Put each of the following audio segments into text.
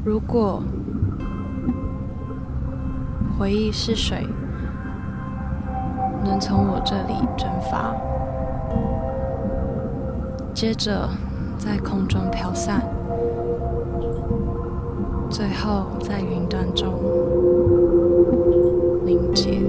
如果回忆是水，能从我这里蒸发，接着在空中飘散，最后在云端中凝结。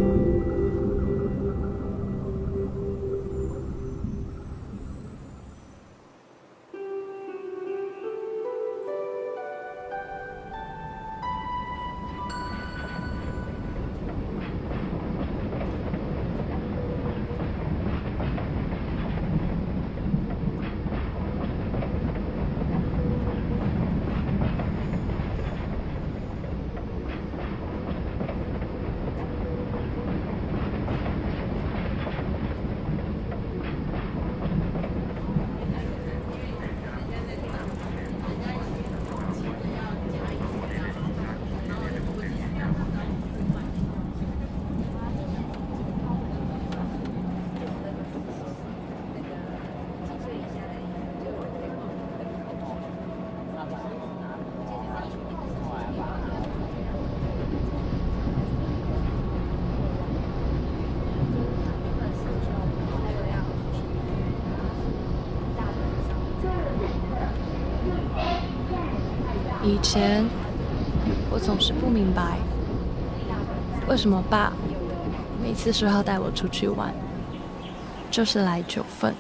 以前我总是不明白，为什么爸每次说要带我出去玩，就是来9份。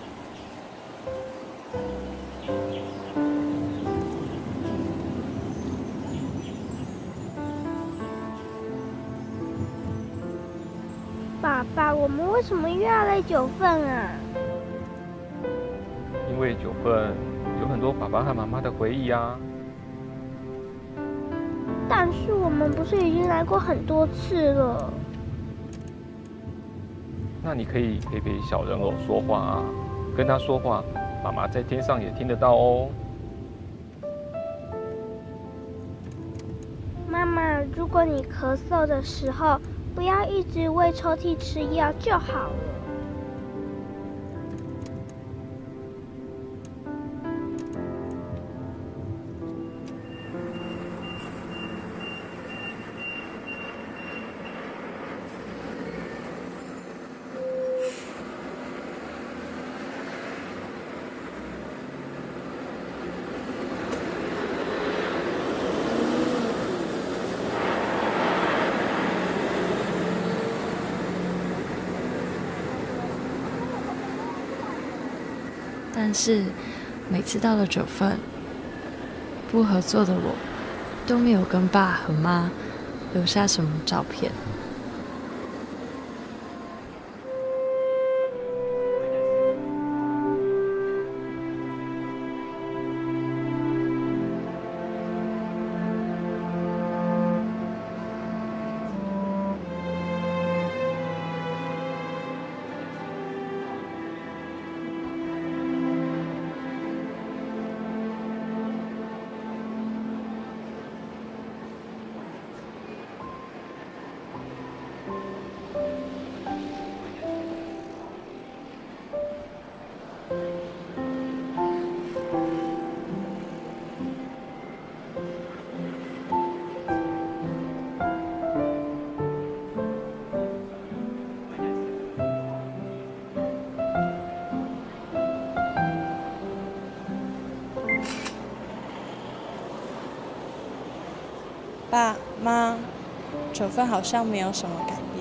爸，我们为什么又要来9份啊？ 因为9份有很多爸爸和妈妈的回忆啊。 但是我们不是已经来过很多次了？ 那你可以陪陪小人偶说话啊，跟他说话，妈妈在天上也听得到哦。 妈妈，如果你咳嗽的时候，不要一直喂抽屉吃药就好了。 但是每次到了9份，不合作的我都没有跟爸和妈留下什么照片。爸妈，9份好像没有什么改变。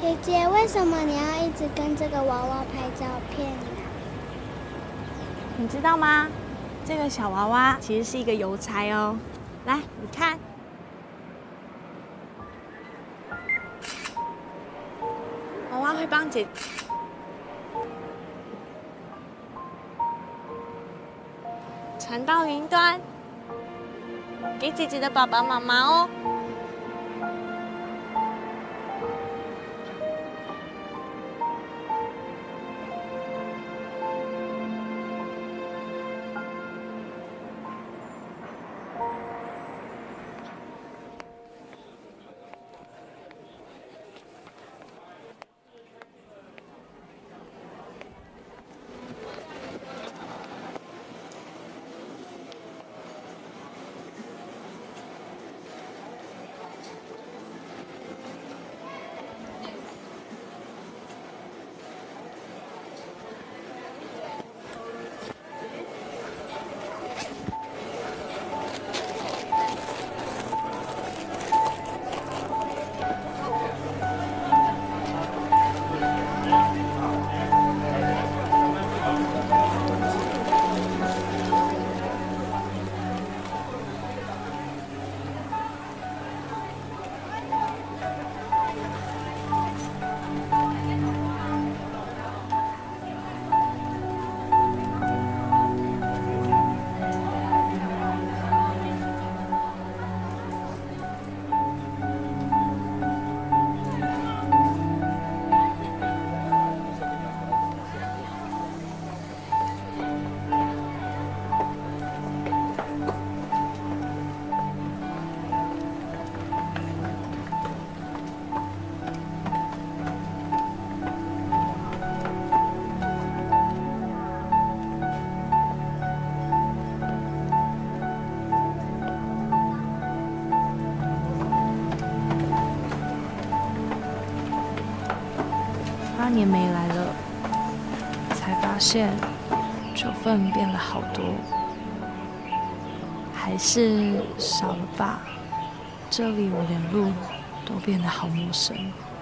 姐姐，为什么你要一直跟这个娃娃拍照片呢？ 你知道吗？这个小娃娃其实是一个邮差哦。来，你看，娃娃会帮姐传到云端，给姐姐的爸爸妈妈哦。 8年没来了，才发现九份变了好多，还是少了爸，这里我连路都变得好陌生。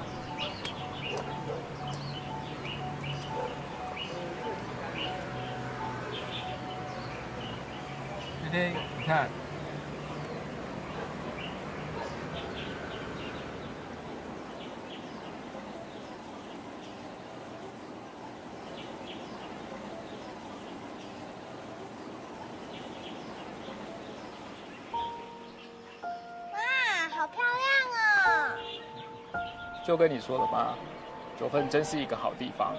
弟弟，你看， 哇，好漂亮哦！ 就跟你说的吧，九份真是一个好地方。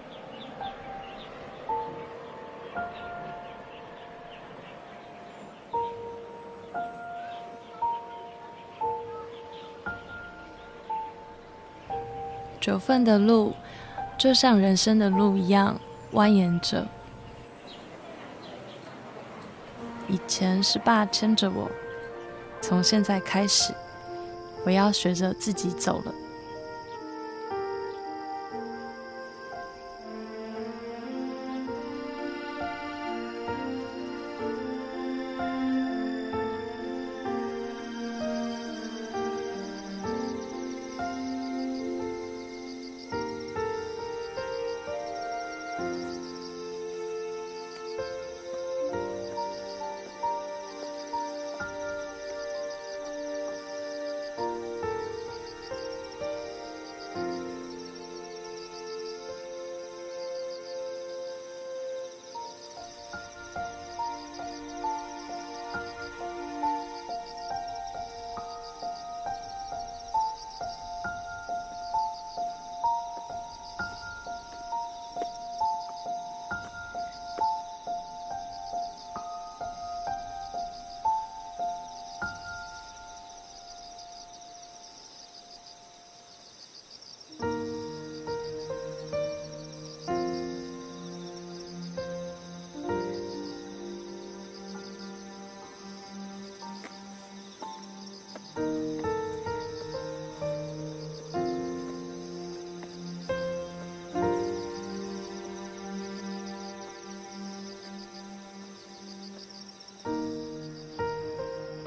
九份的路，就像人生的路一样蜿蜒着。以前是爸牵着我，从现在开始，我要学着自己走了。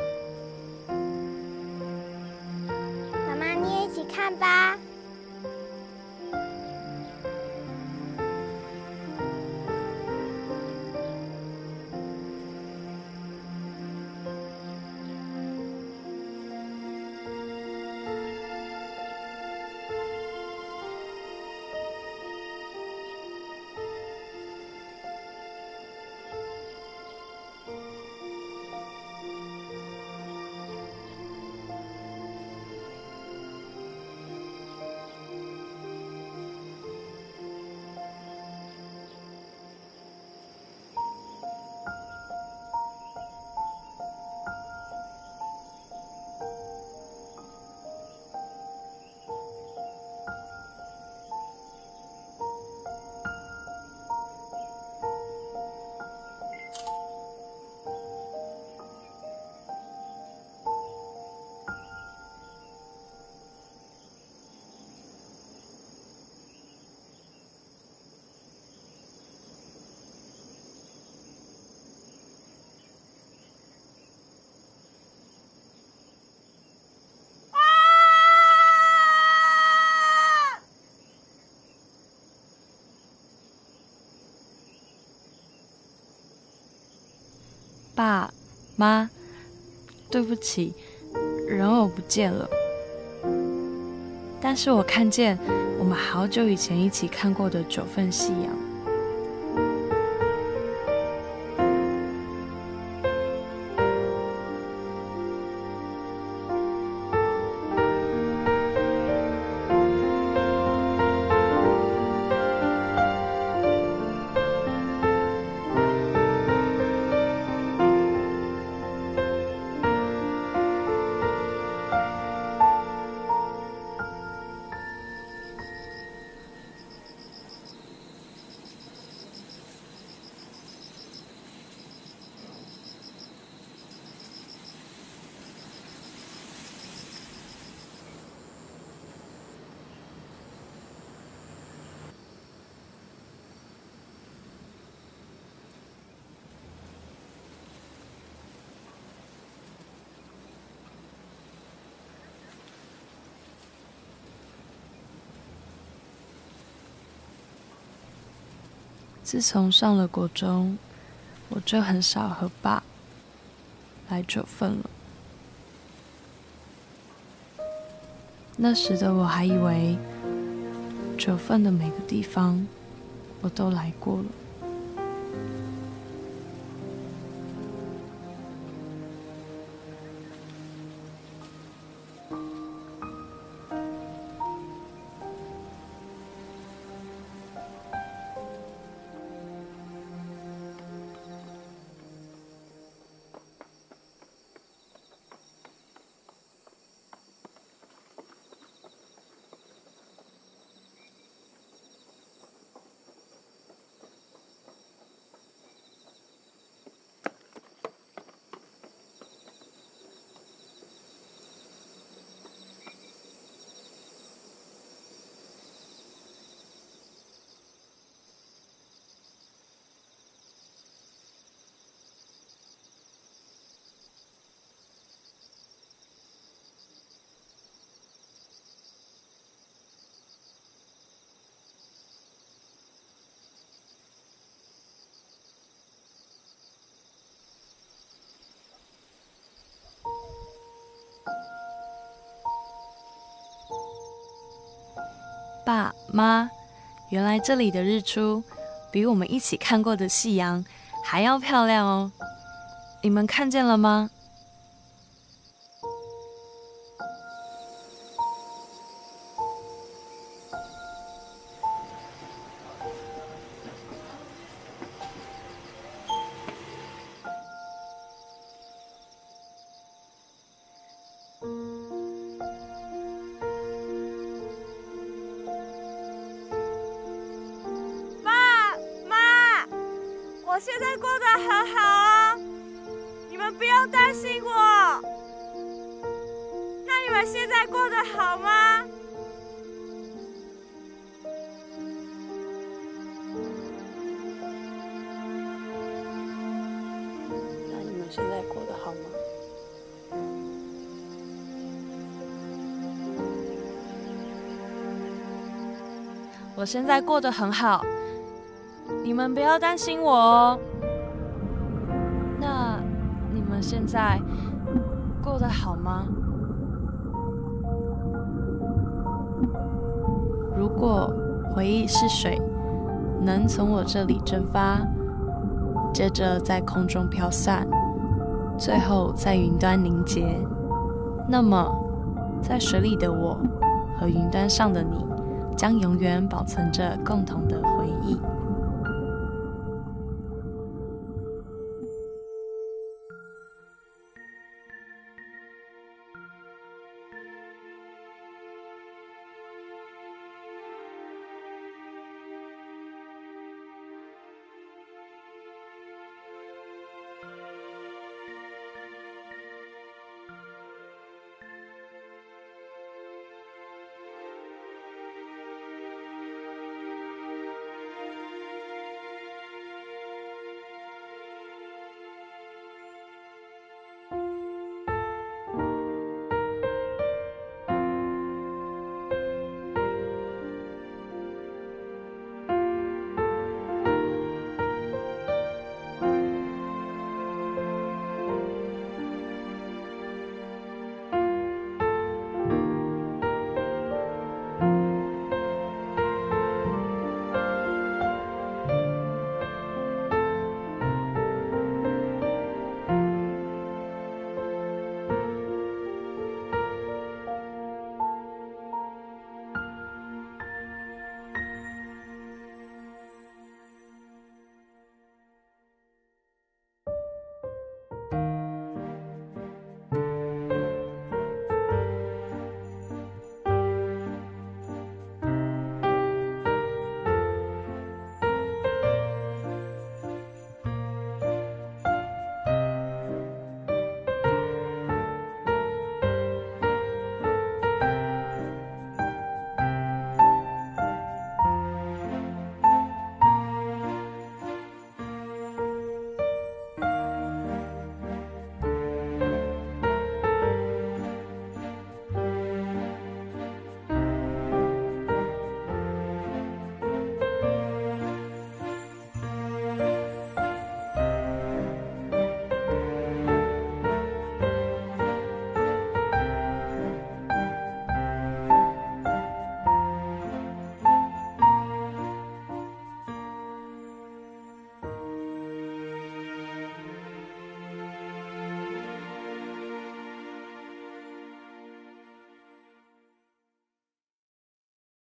妈妈，你也一起看吧。 爸妈，对不起，人偶不见了。但是我看见我们好久以前一起看过的9份夕阳。自从上了国中，我就很少和爸来9份了。那时的我还以为9份的每个地方我都来过了。爸妈，原来这里的日出比我们一起看过的夕阳还要漂亮哦！你们看见了吗？ 我现在过得很好啊，你们不用担心我。那你们现在过得好吗？ 那你们现在过得好吗？我现在过得很好。你们不要担心我哦。那你们现在过得好吗？如果回忆是水，能从我这里蒸发，接着在空中飘散，最后在云端凝结，那么在水里的我和云端上的你，将永远保存着共同的回忆。